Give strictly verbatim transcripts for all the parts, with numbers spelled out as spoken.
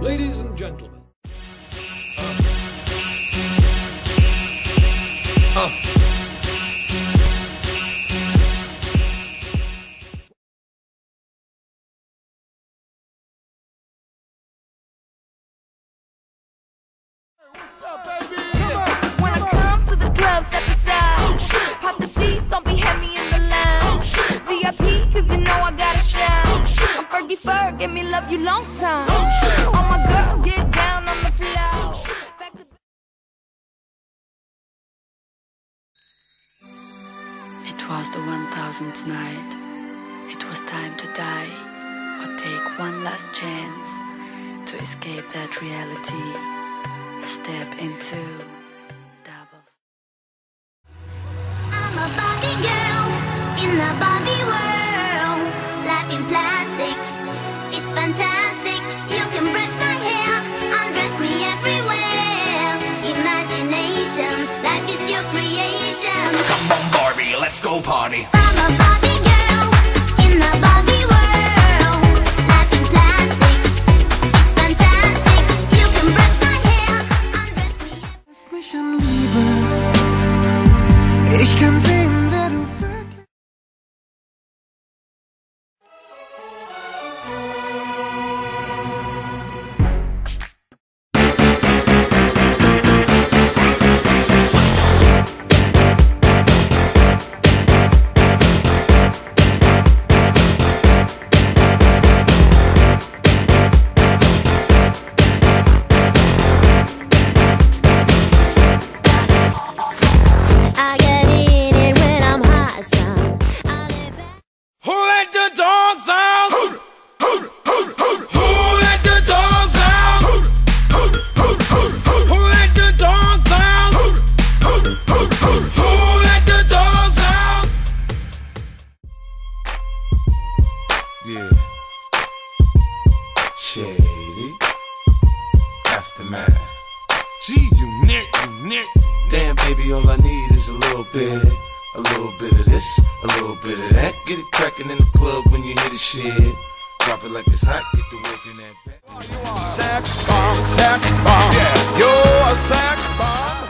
Ladies and gentlemen. Uh. When I come to the club, step aside. Oh, shit. Pop the seats, don't be heavy in the line. Oh, shit. V I P, cause you know I gotta shine. Oh, shit. I'm Fergie Ferg, give me love you long time. Oh, shit. All my girls get down on the floor. Oh, shit. Back to It was the one thousandth night. It was time to die or take one last chance to escape that reality. Step into double. I'm a Barbie girl in the Barbie world. Life in plastic, it's fantastic. You can brush my hair, undress me everywhere. Imagination, life is your creation. Come on, Barbie, let's go party. I'm a Barbie girl in the Barbie world. Life in plastic, it's fantastic. You can brush my hair, undress me. Lass mich an Liebe. Ich kann sehen, wer du wirklich I get in it when I'm high strung. I live back. Who let the dogs out? Who, who, who, who, who let the dogs out? Who, who, who, who, who, who let the dogs out? Who, who, who, who, who let the dogs out? Yeah. Shady. Aftermath. Gee, you nick, you nick. Damn, baby, all I need is a little bit. A little bit of this, a little bit of that. Get it crackin' in the club when you hear the shit. Drop it like it's hot, get the work in that back. Sex bomb, sex bomb. Yeah. You're a sex bomb.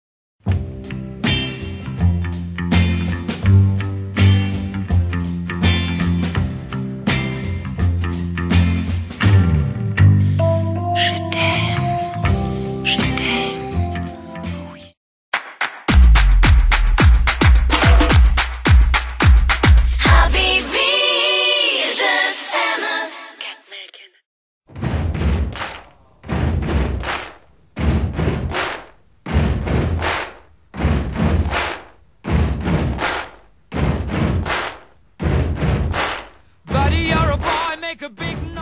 Je t'aime, je t'aime. Oui. Habibi, je t'aime. Get naked. Buddy, you're a boy, make a big